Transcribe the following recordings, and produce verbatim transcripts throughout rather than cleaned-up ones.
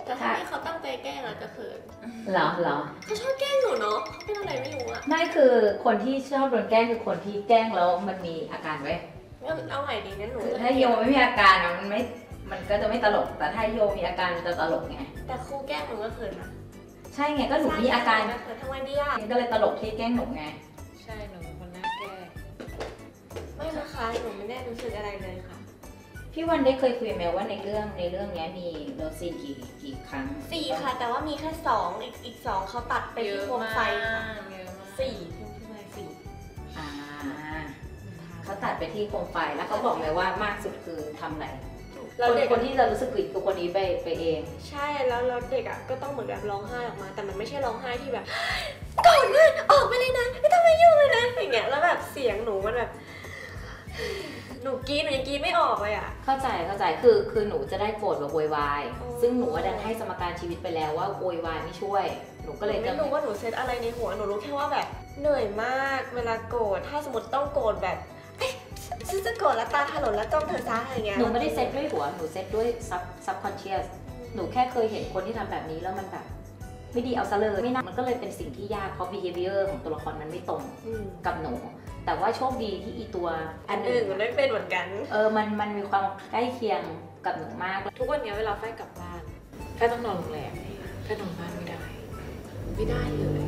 แต่ถ้าที่เขาตั้งใจแกล้งอาจจะเขินเหรอเหรอเขาชอบแกล้งหนูเนาะเขาเป็นอะไรไม่รู้อะไม่คือคนที่ชอบโดนแกล้งคือคนที่แกล้งแล้วมันมีอาการไว้เอาใหม่ดีงั้นหนูถ้าโยไม่มีอาการอะมันไม่มันก็จะไม่ตลกแต่ถ้าโยมีอาการมันจะตลกไงแต่ครูแกล้งหนูก็เขินนะใช่ไงก็หนูมีอาการทำไมดีอ่ะก็เลยตลกที่แกล้งหนูไงใช่หนูเป็นคนน่าแกล้งไม่นะคะหนูไม่ได้รู้สึกอะไรเลยค่ะพี่วันได้เคยคุยไหมว่าในเรื่องในเรื่องนี้มีเลิฟซีนกี่กี่ครั้งสี่ค่ะแต่ว่ามีแค่สองอีกอีกสองเขาตัดไปที่โคมไฟค่ะสี่พี่พี่ไม่สี่อ่าเขาตัดไปที่โคมไฟแล้วเขาบอกเลยว่ามากสุดคือทำอะไรคนคนที่จะรู้สึกผิดคือคนนี้ไปไปเองใช่แล้วแล้วเด็กอ่ะก็ต้องเหมือนแบบร้องไห้ออกมาแต่มันไม่ใช่ร้องไห้ที่แบบก่อนนะออกไปเลยนะไม่ต้องมายุ่งเลยนะอย่างเงี้ยแล้วแบบเสียงหนูมันแบบหนูกรี๊ดหนูยังกรี๊ดไม่ออกเลยอ่ะเข้าใจเข้าใจคือคือหนูจะได้โกรธแบบโวยวายซึ่งหนูว่าดันให้สมการชีวิตไปแล้วว่าโวยวายไม่ช่วยหนูก็เลยไม่รู้ว่าหนูเซตอะไรในหัวหนูรู้แค่ว่าแบบเหนื่อยมากเวลาโกรธถ้าสมมติต้องโกรธแบบฉันจะโกรธแล้วตาถลนแล้วจ้องเธอซ้าอะไรเงี้ยหนูไม่ได้เซตด้วยหัวหนูเซตด้วยซับซับคอนเชียสหนูแค่เคยเห็นคนที่ทำแบบนี้แล้วมันแบบไม่ดีเอาซะเลยไม่น่ามันก็เลยเป็นสิ่งที่ยากเพราะ behavior ของตัวละครมันไม่ตรงกับหนูแต่ว่าโชคดีที่อีตัวอันหนึ่งมันไม่เป็นเหมือนกันเออมันมันมีความใกล้เคียงกับหนูมากทุกวันนี้เวลาไฟกลับบ้านไฟต้องนอนโรงแรมไฟนอนบ้านไม่ได้ไม่ได้เลย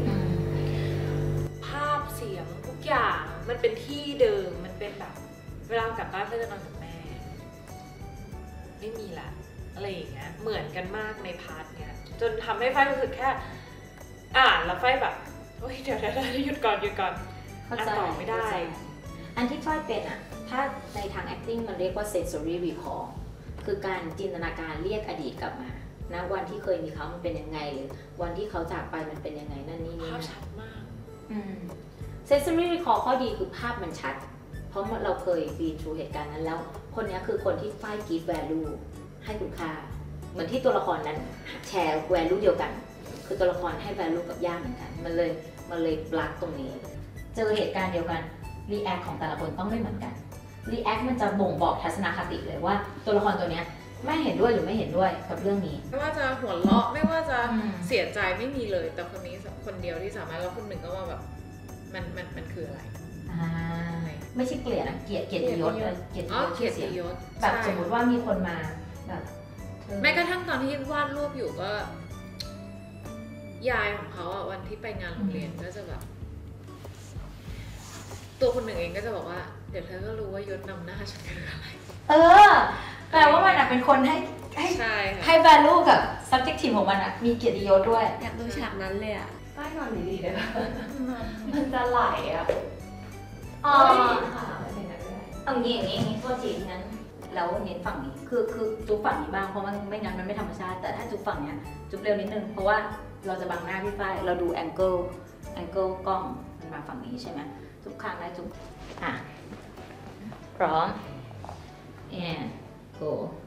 ภาพเสียงทุกอย่างมันเป็นที่เดิมมันเป็นแบบเวลากลับบ้านไฟจะนอนกับแม่ไม่มีละอะไรอย่างเงี้ยเหมือนกันมากในพาร์ทเนี้ยจนทำให้ไฟรู้สึกแค่อ่านแล้วไฟแบบโอ๊ยเดี๋ยวเดี๋ยวหยุดก่อนหยุดก่อนอ่านต่อไม่ได้อันที่ฝ้ายเป็นอ่ะถ้าในทาง acting มันเรียกว่า sensory recall คือการจินตนาการเรียกอดีตกลับมานะวันที่เคยมีเขามันเป็นยังไงหรือวันที่เขาจากไปมันเป็นยังไงนั่นนี่นี่ภาพชัดมากอืม sensory recall ข้อดีคือภาพมันชัดเพราะเราเคย be through เหตุการณ์นั้นแล้วคนนี้คือคนที่ฝ้าย give value ให้คุณค่าเหมือนที่ตัวละครนั้นแชร์ value เดียวกันคือตัวละครให้ value กับย่าเหมือนกันมันเลยมันเลยปลักตรงนี้เจอเหตุการณ์เดียวกัน react ของแต่ละคนต้องไม่เหมือนกัน react มันจะบ่งบอกทัศนคติเลยว่าตัวละครตัวนี้ไม่เห็นด้วยหรือไม่เห็นด้วยกับเรื่องนี้ไม่ว่าจะหัวเราะไม่ว่าจะเสียใจไม่มีเลยแต่คนนี้คนเดียวที่สามารถแล้วคนหนึ่งก็ว่าแบบมันมันมันคืออะไรไม่ใช่เกลียดนะเกลียดเกลียดยศเกลียดยศเกลียดยศแบบสมมติว่ามีคนมาแบบแม้กระทั่งตอนที่วาดรูปอยู่ก็ยายของเขาอ่ะวันที่ไปงานโรงเรียนก็จะแบบตัวคนหนึ่งเองก็จะบอกว่าเดี๋ยวเธอก็รู้ว่ายศนำหน้าฉันคืออะไรเออแปลว่ามันเป็นคนให้ให้ให้ value กับ subjective ของมันอ่ะมีเกียรติยศด้วยอยากดูฉากนั้นเลยอ่ะป้ายนอนดีๆเลยมันจะไหลอ่ะอ๋อเอางี้อย่างนี้อย่างนี้ตัวจีนั้นแล้วเน้นฝั่งนี้คือคือจุ๊บฝั่งนี้บ้างเพราะมันไม่งั้นมันไม่ธรรมชาติแต่ถ้าจุ๊บฝั่งเนี้ยจุ๊บเร็วนิดนึงเพราะว่าเราจะบังหน้าพี่ฝ้ายเราดูแองเกิลแองเกิลกล้องมันมาฝั่งนี้ใช่ไหมจุ๊บข้างได้จุ๊บอ่ะพร้อม and go